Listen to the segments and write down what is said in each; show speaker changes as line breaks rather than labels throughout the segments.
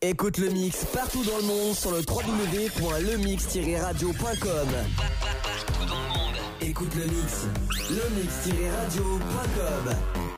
Écoute le mix partout dans le monde sur le www.lemix-radio.com. Partout dans le monde. Écoute le mix, lemix-radio.com.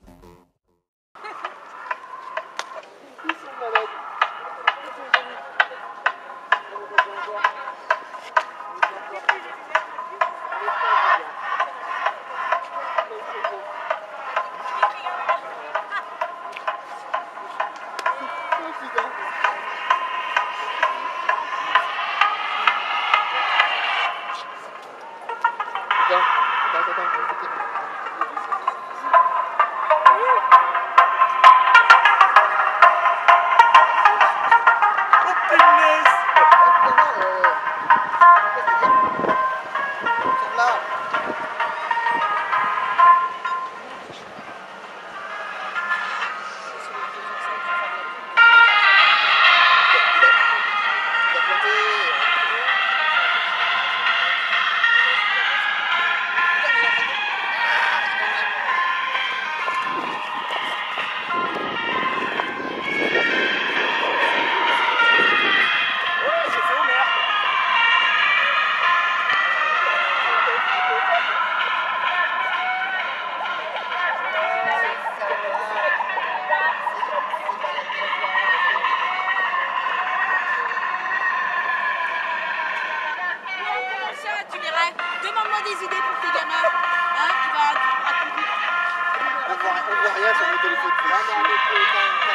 Demande-moi des idées pour tes gamins. Hein, tu vas
on voit rien sur le téléphone.